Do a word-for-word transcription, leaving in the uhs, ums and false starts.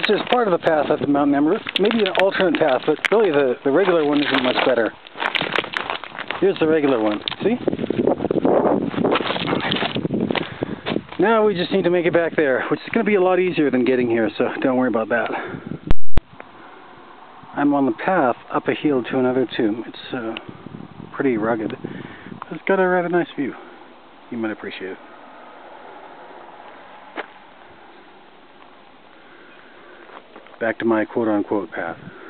is part of the path up to Mount Nemrut. Maybe an alternate path, but really the, the regular one isn't much better. Here's the regular one. See? Now we just need to make it back there, which is going to be a lot easier than getting here, so don't worry about that. I'm on the path up a hill to another tomb. It's uh, pretty rugged. It's got a rather nice view. You might appreciate it. Back to my quote-unquote path.